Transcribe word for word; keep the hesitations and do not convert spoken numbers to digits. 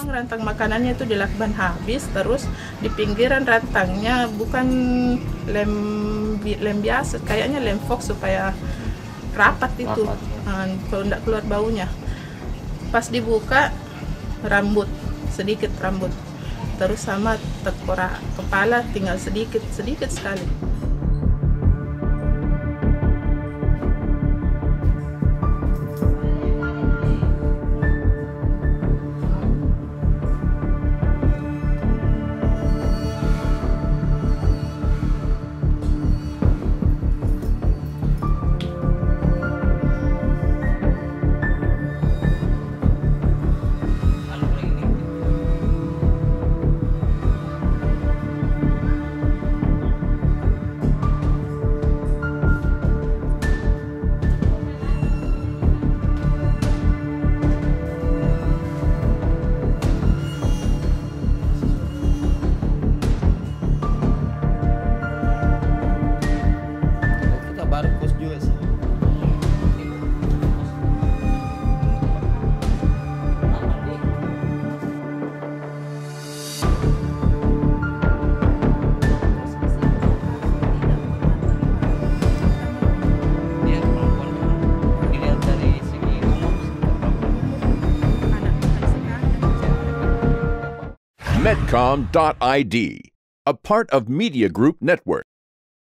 Memang rantang makanannya itu di lakban habis, terus di pinggiran rantangnya bukan lem lem biasa, kayaknya lem fox supaya rapat itu, Rapat. Nah, kalau tidak keluar baunya. Pas dibuka rambut, sedikit rambut, terus sama tengkorak kepala tinggal sedikit sedikit sekali. Kita baru kos juga sih. Dia perempuan dilihat dari segi umur Medcom dot I D, a part of Media Group Network.